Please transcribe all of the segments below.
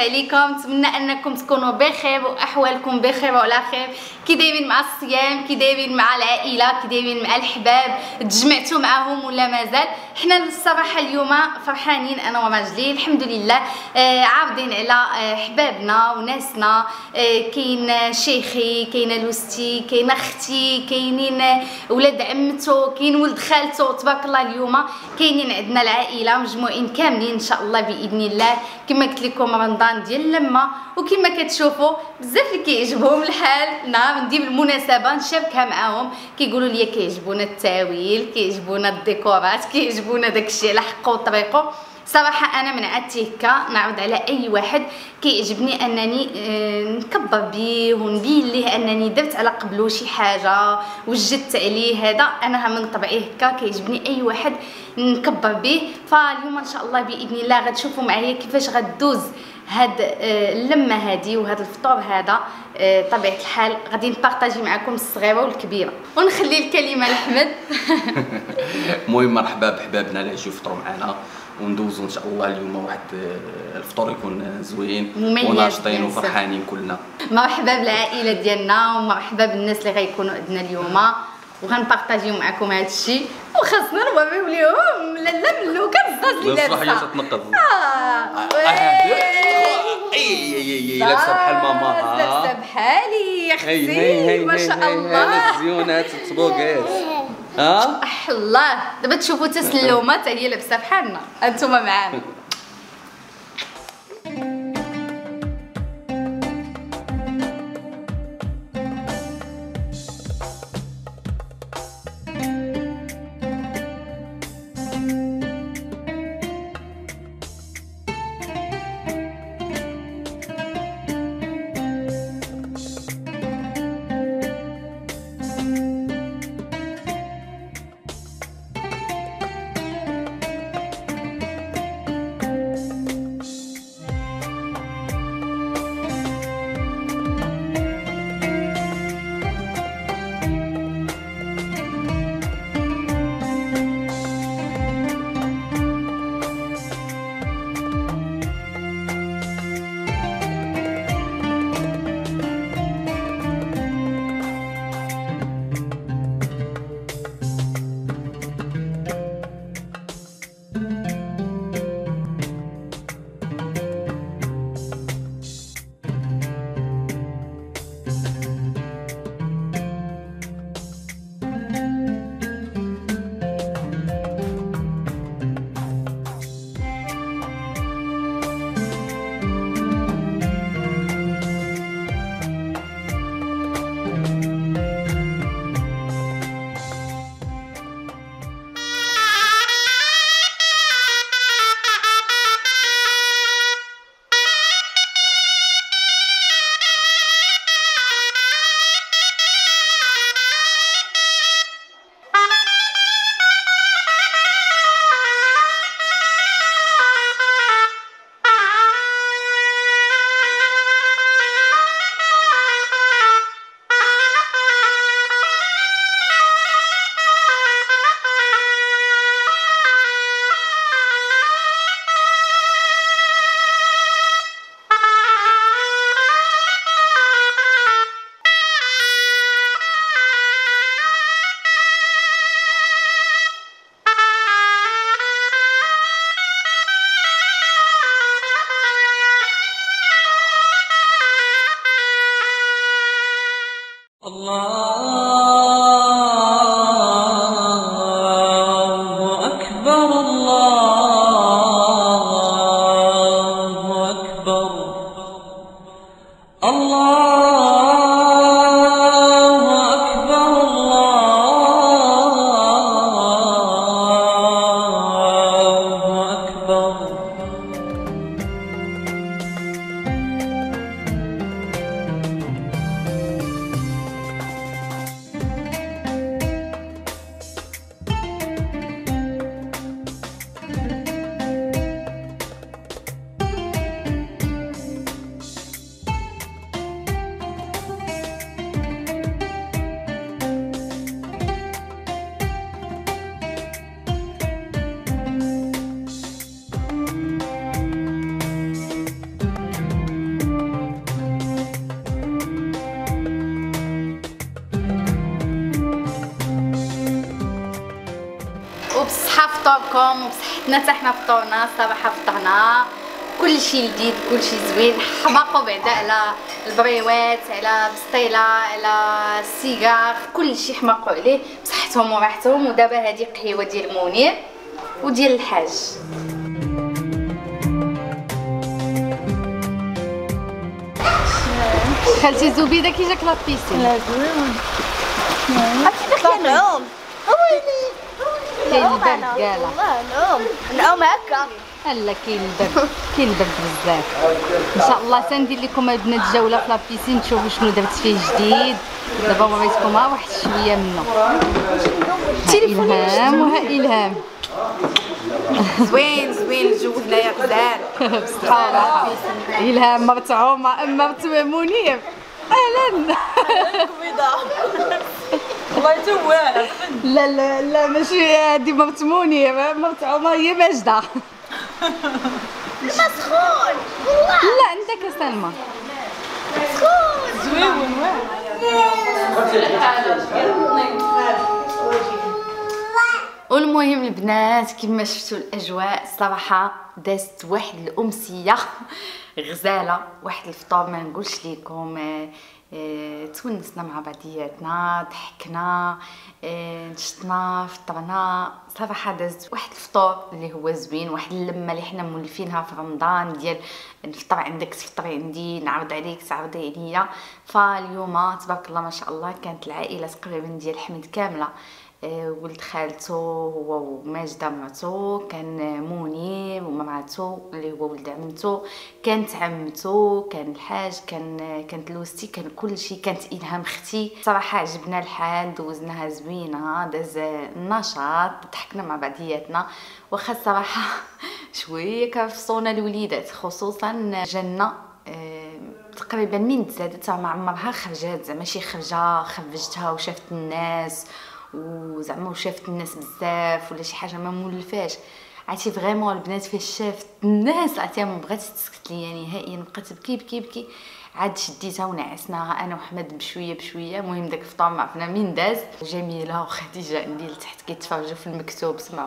عليكم؟ نتمنى انكم تكونوا بخير واحوالكم بخير وعلى خير. كي دايرين مع الصيام، كي دايرين مع العائله، كي دايرين مع الحباب؟ تجمعتوا معاهم ولا مازال؟ حنا الصراحه اليوم فرحانين انا وراجلي الحمد لله، عارضين على حبابنا وناسنا. كاين شيخي، كاينه لوستي، كاينه اختي، كاينين ولاد عمته، كاين ولد خالته، تبارك الله. اليوم كاينين عندنا العائله مجموعين كاملين ان شاء الله باذن الله. كما قلت لكم رمضان ديال اللمه، وكما كتشوفوا بزاف اللي كيعجبهم الحال نهار ندير المناسبه نشاركها معاهم. كيقولوا لي كيعجبونا التاويل، كيعجبونا الديكورات، كيعجبونا داكشي على حقه وطريقه. صراحه انا من عادتي هكا نعرض على اي واحد كيعجبني انني نكبر بيه ونبين ليه انني درت على قبلو شي حاجه وجدت عليه. هذا انا من طبعي هكا كيعجبني اي واحد نكبر به. فاليوم ان شاء الله باذن الله غتشوفوا معايا كيفاش غدوز هاد اللمه هادي وهذا الفطور هذا. طبيعه الحال غادي نبارطاجي معكم الصغيره والكبيره ونخلي الكلمه لاحمد. المهم مرحبا بحبابنا اللي يجيو يفطروا معنا وندوزو ان شاء الله اليوم واحد الفطور يكون زوين وناشطين وفرحانين كلنا. مرحبا بالعائله ديالنا ومرحبا بالناس اللي غيكونوا عندنا اليوم، وغنبارطاجيو معكم هذا الشيء وخاصنا نوريو ليهم لا من لوكا الزاز اللي لابسه. الصحيه تتنقض. اي لابسه بحال ماما، لابسه بحالي يا اختي ما شاء الله. الزيونات الطبوقات الله. دابا تشوفوا تسلومات هي لابسه بحالنا، انتما معانا. بالصحه فطوركم وبصحتنا حتى حنا فطورنا. الصباحه فطرنا كلشي لذيذ كلشي زوين. حماقوا بعدا على البريوات على البسطيله على السيجار كلشي حماقوا عليه بصحتهم وراحتهم. ودابا هذه قهيوه ديال منير وديال الحاج. خالتي زبيده كي جاك لابيسين؟ لا زوين. كاين نعوم كاين البرد كالا. والله نعوم هكا. لا كاين البرد بزاف. ان شاء الله سندير لكم البنات جوله في لابيسين تشوفوا شنو درت فيه جديد. دابا وريتكم واحد شويه منه. الهام وها الهام. زوين الجو هنايا غزال بصحه وراحه. الهام مرتعومه مرت منير. اهلا. والله تواه. لا ماشي هادي مرت منير. مرت عمر هي ماجده. مسخون والله. لا انت كسلمى مسخون زوين. والمهم البنات كما شفتوا الاجواء الصراحه دازت واحد الامسيه غزاله. واحد الفطور ما نقولش لكم. تونسنا مع بعضياتنا ضحكنا نشطنا فطرنا. صراحه دازت واحد الفطور اللي هو زوين. واحد اللمه اللي حنا مولفينها في رمضان ديال نفطر عندك تفطري عندي نعرض عليك تعرضي عليا. فاليوم تبارك الله ما شاء الله كانت العائله تقريبا ديال حمد كامله. ولد خالته هو وماجده مرتو، كان منير ومراتو اللي هو ولد عمتو، كانت عمتو، كان الحاج، كانت لوستي، كان كل شيء، كانت الهام اختي. صراحه عجبنا الحال دوزناها زوينه. داز النشاط ضحكنا مع بعضياتنا. واخا الصراحه شويه كرفصونا الوليدات خصوصا جنة تقريبا من تزادت ما عمرها خرجات زعما شي خرجه خرجتها وشافت الناس وزعما وشافت الناس بزاف ولا شي حاجه ما مولفاش. عرفتي فريمون البنات فاش شافت الناس عرفتي ما بغاتش تسكت ليا نهائيا. بقات بكي عاد شديتها ونعسناها انا وحمد بشويه. المهم داك الفطور ما عرفنا من داز. جميله وخديجه عندي لتحت كيتفرجوا في المكتوب. سمعوا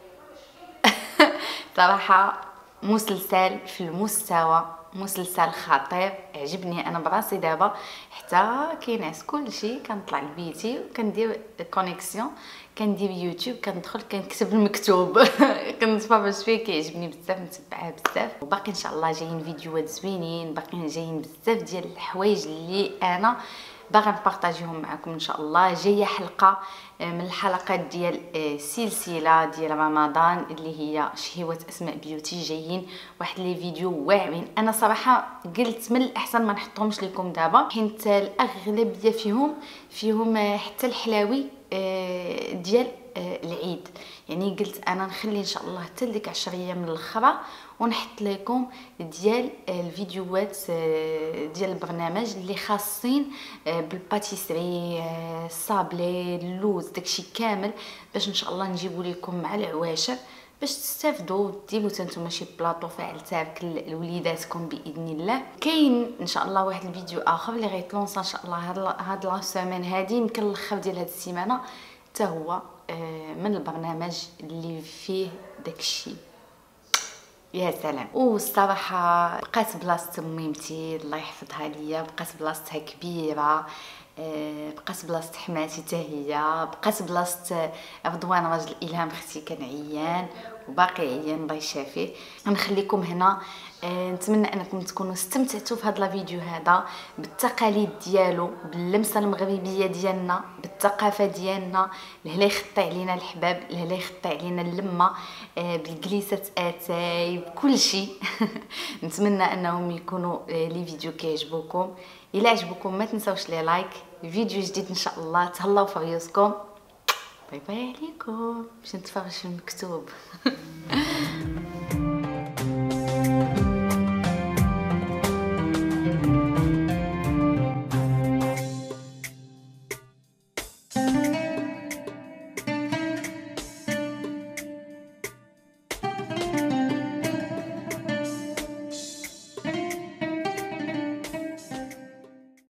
صراحه مسلسل في المستوى، مسلسل خطير عجبني انا براسي. دابا حتى كينعس كلشي كنطلع لبيتي وكندير كونيكسيون كندير يوتيوب كندخل كنكتب المكتوب كنتفرج فيه كيعجبني بزاف نتبعه بزاف. وباقي ان شاء الله جايين فيديوهات زوينين باقيين جايين بزاف ديال الحوايج اللي انا باغا نبارطاجيهم معكم ان شاء الله. جايه حلقه من الحلقات ديال سلسله ديال رمضان اللي هي شهوة اسماء بيوتي. جايين واحد لي فيديو واعرين. انا صراحه قلت من الاحسن ما نحطهمش لكم دابا حيت الاغلبيه فيهم حتى الحلاوي ديال العيد. يعني قلت انا نخلي ان شاء الله حتى ديك 10 ايام من الاخرى ونحط لكم ديال الفيديوهات ديال البرنامج اللي خاصين بالباتيسري الصابلي اللوز داكشي كامل باش ان شاء الله نجيبو لكم مع العواشر باش تستافدوا وديروا نتوما شي بلاطو فاعل تارك لوليداتكم باذن الله. كاين ان شاء الله واحد الفيديو اخر اللي غيتلونس ان شاء الله هاد لا سيمين هادي يمكن الاخر ديال هاد السيمانه حتى هو من البرنامج اللي فيه داكشي. يا سلام. والصراحه بقات بلاصه ميمتي الله يحفظها ليا، بقات بلاصتها كبيره، بقات بلاصه حماتي حتى هي، بقات بلاصه رضوان راجل الهام اختي كان عيان وباقي عيان الله يشافيه. نخليكم هنا. نتمنى انكم تكونوا استمتعتوا في هذا الفيديو هذا بالتقاليد ديالو، باللمسه المغربيه ديالنا، بالثقافه ديالنا. لهلا يخطي علينا الحباب، لهلا يخطي علينا اللمه، بالجليسه اتاي بكل شيء. نتمنى انهم يكونوا لي فيديو كيعجبوكم. الا عجبكم ما تنساوش لي لايك. فيديو جديد ان شاء الله. تهلاو في ريوسكم. باي باي عليكم باش نتفرج في المكتوب.